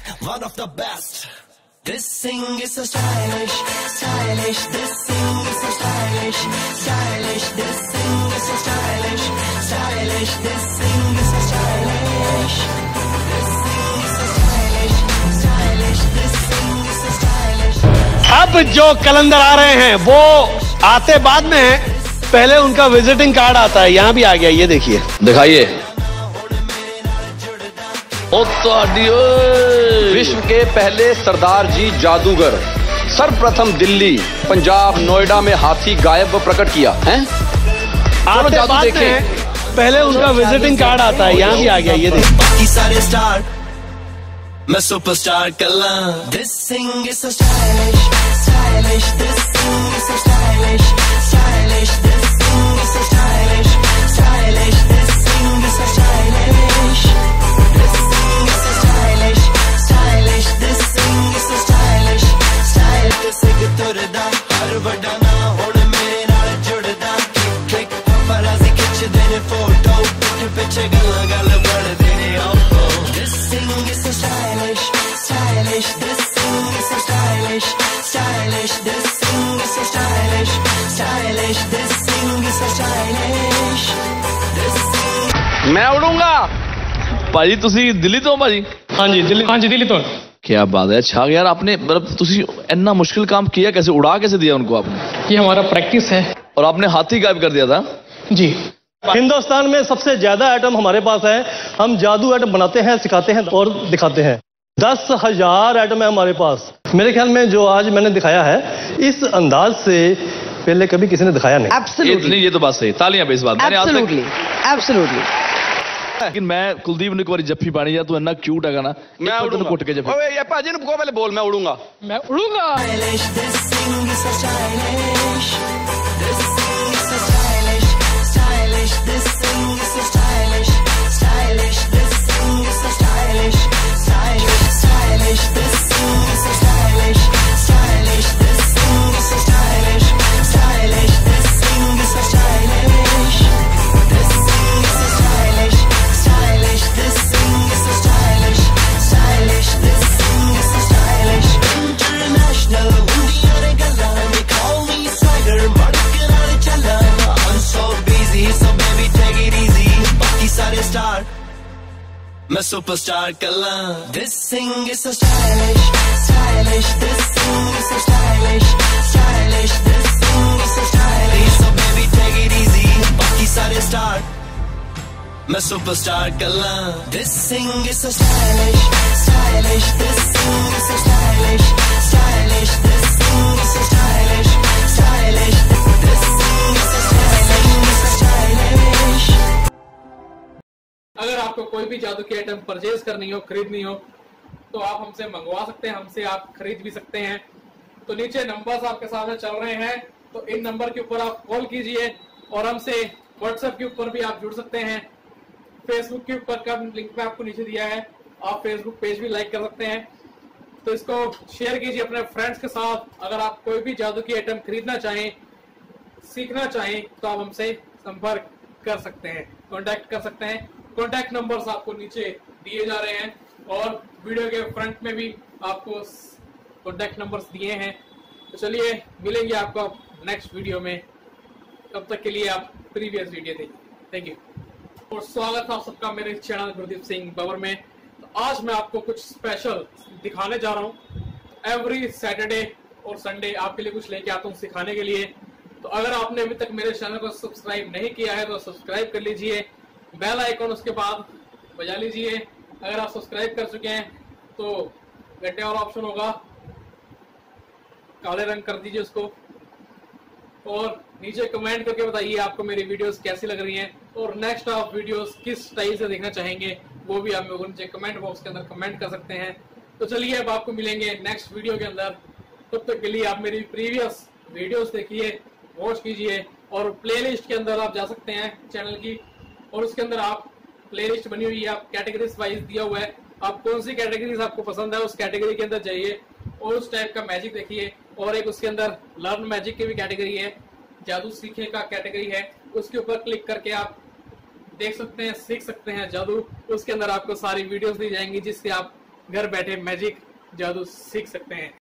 one of the best. This thing is so stylish, stylish. This thing is so stylish, stylish. This thing is so stylish, stylish. This thing is so stylish. This thing is so stylish, stylish. This thing is so stylish. अब जो कलंदर आ रहे हैं वो आते बाद में है, पहले उनका विजिटिंग कार्ड आता है। यहाँ भी आ गया, ये देखिए, दिखाइए। विश्व के पहले सरदार जी जादूगर, सर्वप्रथम दिल्ली, पंजाब, नोएडा में हाथी गायब व प्रकट किया है। आते बाद में पहले उनका विजिटिंग कार्ड आता है। यहाँ भी आ गया, ये देखिए। बाकी सारे स्टार मैं सुपरस्टार कला। This thing is so stylish, stylish. This thing is so stylish, stylish. This thing is so stylish, stylish. This thing is so stylish. This thing is so stylish, stylish. This thing is so stylish, stylish. किसे कि तुरदा हर वड्डा ना होड़ मेरे नाल जुड़दा। Click पराजी खिच देने photo, पिछे गल्ला गल बढ़ देने आपको। This thing is so stylish, stylish. This thing is so stylish, stylish. This thing is so stylish, stylish. This thing is so stylish. This thing मैं उड़ूंगा। ਭਾਜੀ ਤੁਸੀਂ ਦਿੱਲੀ ਤੋਂ ਭਾਜੀ? ਹਾਂਜੀ ਦਿੱਲੀ ਤੋਂ। क्या बात है, अच्छा यार आपने मतलब ਤੁਸੀਂ इतना मुश्किल काम किया, कैसे उड़ा कैसे दिया उनको आपने? ये हमारा प्रैक्टिस है। और आपने हाथी गायब कर दिया था? जी। हिंदुस्तान में सबसे ज्यादा आइटम हमारे पास है। हम जादू आइटम बनाते हैं, सिखाते हैं और दिखाते हैं। 10,000 आइटम है हमारे पास। मेरे ख्याल में जो आज मैंने दिखाया है, इस अंदाज से पहले कभी किसी ने दिखाया नहीं। Absolutely. ये तो बात सही, तालियां पे इस बात। Absolutely. Absolutely. लेकिन मैं कुलदीप ने एक बार जफ्फी पानी जा, तू इतना क्यूट है ना, मैं उड़ूंगा। कुट के जफ्फी। ओए ये पाजी ने को पहले बोल, मैं उड़ूंगा। stylish. This thing is so stylish. This thing is so stylish, stylish. This thing is so stylish, stylish. This thing is so stylish, stylish, stylish. This thing is so stylish, stylish. This thing is so stylish, stylish. This thing is so stylish. This thing is so stylish, stylish. This thing is so stylish, stylish. This thing is so stylish. International, Indian gala, they call me swagger, madkar chala. I'm so busy, so baby take it easy. Baki sare star, मैं superstar कला। This thing is so stylish, stylish. This thing is so stylish, stylish. This thing is so stylish, so baby take it easy. बाकी सारे star मैं superstar कला। This thing is so stylish, stylish. This thing is so stylish, stylish. This thing is so stylish, stylish. This thing is so stylish. अगर आपको कोई भी जादू की आइटम परचेज करनी हो, खरीदनी हो, तो आप हमसे मंगवा सकते हैं, हमसे आप खरीद भी सकते हैं। तो नीचे नंबर्स आपके सामने चल रहे हैं, तो इन नंबर के ऊपर आप कॉल कीजिए और हमसे व्हाट्सएप के ऊपर भी आप जुड़ सकते हैं। फेसबुक के ऊपर का लिंक मैं आपको नीचे दिया है, आप फेसबुक पेज भी लाइक कर सकते हैं। तो इसको शेयर कीजिए अपने फ्रेंड्स के साथ। अगर आप कोई भी जादू की आइटम खरीदना चाहें, सीखना चाहें, तो आप हमसे संपर्क कर सकते हैं, कॉन्टैक्ट कर सकते हैं। कॉन्टैक्ट नंबर्स आपको नीचे दिए जा रहे हैं और वीडियो के फ्रंट में भी आपको कॉन्टैक्ट नंबर्स दिए हैं। तो चलिए मिलेंगे आपको नेक्स्ट वीडियो में, तब तक के लिए आप प्रीवियस वीडियो देखिए। थैंक यू और स्वागत है आप सबका मेरे चैनल गुरदीप सिंह बबर में। तो आज मैं आपको कुछ स्पेशल दिखाने जा रहा हूँ। एवरी सैटरडे और संडे आपके लिए कुछ लेके आता हूँ सिखाने के लिए। तो अगर आपने अभी तक मेरे चैनल को सब्सक्राइब नहीं किया है तो सब्सक्राइब कर लीजिए, बेल आइकॉन उसके बाद बजा लीजिए। अगर आप सब्सक्राइब कर चुके हैं तो घंटे वाला ऑप्शन होगा, काले रंग कर दीजिए उसको और नीचे कमेंट करके बताइए आपको मेरी वीडियोस कैसी लग रही हैं और नेक्स्ट आप वीडियोस किस स्टाइल से देखना चाहेंगे, वो भी आप मेरे को नीचे कमेंट बॉक्स के अंदर कमेंट कर सकते हैं। तो चलिए अब आपको मिलेंगे नेक्स्ट वीडियो के अंदर। तब तक के लिए आप मेरी प्रीवियस वीडियोस देखिए, वॉच कीजिए और प्लेलिस्ट के अंदर आप जा सकते हैं चैनल की और उसके अंदर आप प्लेलिस्ट बनी हुई है, आप कैटेगरीज वाइज दिया हुआ है। आप कौन सी कैटेगरीज आपको पसंद है उस कैटेगरी के अंदर जाइए और उस टाइप का मैजिक देखिए। और एक उसके अंदर लर्न मैजिक की भी कैटेगरी है, जादू सीखने का कैटेगरी है, उसके ऊपर क्लिक करके आप देख सकते हैं, सीख सकते हैं जादू। उसके अंदर आपको सारी वीडियोस दी जाएंगी जिससे आप घर बैठे मैजिक जादू सीख सकते हैं।